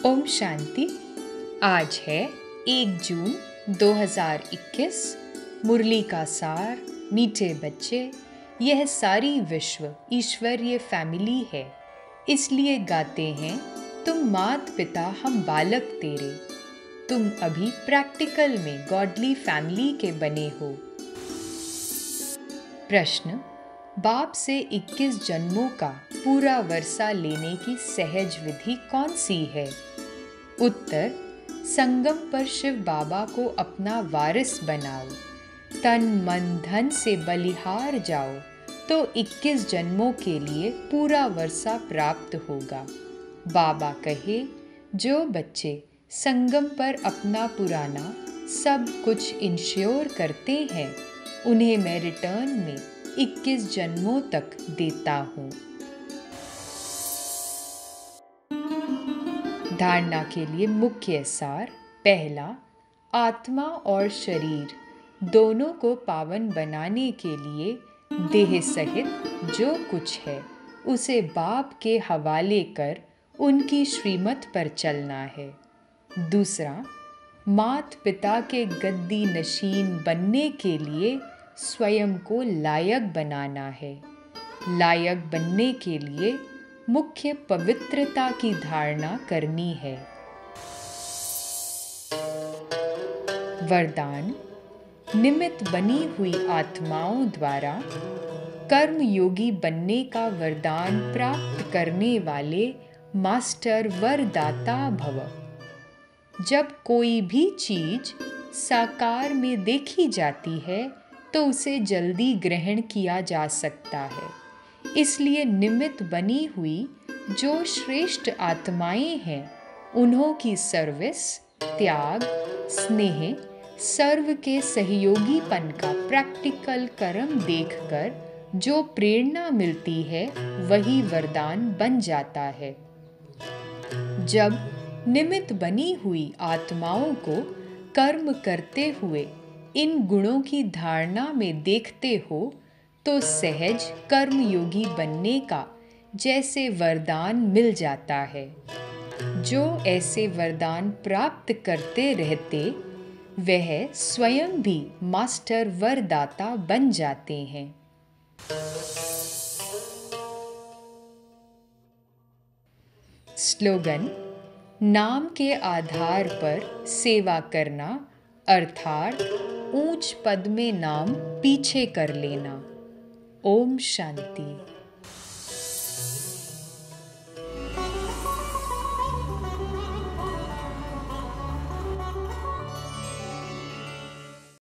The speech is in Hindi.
ओम शांति। आज है 1 जून 2021। मुरली का सार, मीठे बच्चे, यह सारी विश्व ईश्वरीय फैमिली है, इसलिए गाते हैं तुम मात पिता हम बालक तेरे। तुम अभी प्रैक्टिकल में गॉडली फैमिली के बने हो। प्रश्न: बाप से 21 जन्मों का पूरा वर्षा लेने की सहज विधि कौन सी है? उत्तर: संगम पर शिव बाबा को अपना वारिस बनाओ, तन मन धन से बलिहार जाओ, तो 21 जन्मों के लिए पूरा वर्षा प्राप्त होगा। बाबा कहे, जो बच्चे संगम पर अपना पुराना सब कुछ इंश्योर करते हैं, उन्हें मैं रिटर्न में 21 जन्मों तक देता हूँ। धारणा के लिए मुख्य सार: पहला, आत्मा और शरीर दोनों को पावन बनाने के लिए देह सहित जो कुछ है उसे बाप के हवाले कर उनकी श्रीमत पर चलना है। दूसरा, मात पिता के गद्दी नशीन बनने के लिए स्वयं को लायक बनाना है। लायक बनने के लिए मुख्य पवित्रता की धारणा करनी है। वरदान: निमित्त बनी हुई आत्माओं द्वारा कर्म योगी बनने का वरदान प्राप्त करने वाले मास्टर वरदाता भव। जब कोई भी चीज साकार में देखी जाती है तो उसे जल्दी ग्रहण किया जा सकता है, इसलिए निमित्त बनी हुई जो श्रेष्ठ आत्माएं हैं, उन्हों की सर्विस, त्याग, स्नेह, सर्व के सहयोगीपन का प्रैक्टिकल कर्म देखकर जो प्रेरणा मिलती है वही वरदान बन जाता है। जब निमित्त बनी हुई आत्माओं को कर्म करते हुए इन गुणों की धारणा में देखते हो तो सहज कर्मयोगी बनने का जैसे वरदान मिल जाता है। जो ऐसे वरदान प्राप्त करते रहते, वह स्वयं भी मास्टर वरदाता बन जाते हैं। स्लोगन: नाम के आधार पर सेवा करना, अर्थात ऊंच पद में नाम पीछे कर लेना। ओम शांति।